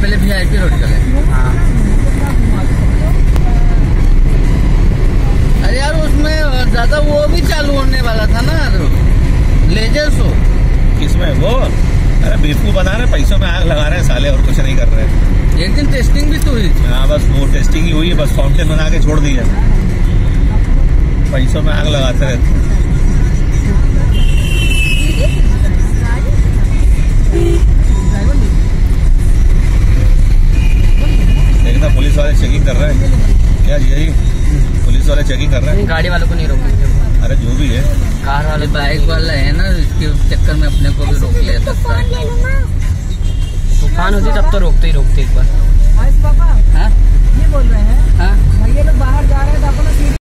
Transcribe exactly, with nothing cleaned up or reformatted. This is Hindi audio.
पहले वी आई पी रोड चले। हाँ अरे यार उसमें ज्यादा वो भी चालू होने वाला था ना लेजर शो। किसमें वो? अरे बेवकूफ बना रहे, पैसों में आग लगा रहे हैं साले, और कुछ नहीं कर रहे हैं। एक दिन टेस्टिंग भी तो हुई थी। हाँ बस वो टेस्टिंग ही हुई है, बस फाउंटेन बना के छोड़ दिया, पैसों में आग लगाते रहते हैं। देखना पुलिस वाले चेकिंग कर रहे हैं क्या जी? पुलिस वाले चेकिंग कर रहे हैं, गाड़ी वालों को नहीं रोकेंगे। अरे जो भी है, कार वाले बाइक वाला है ना, इसके चक्कर में अपने को भी रोक ले सकता है। तूफान होती तब तो रोकते ही रोकते एक बार। पापा हाँ ये बोल रहे हैं हाँ भैया लोग बाहर जा रहे हैं तो अपना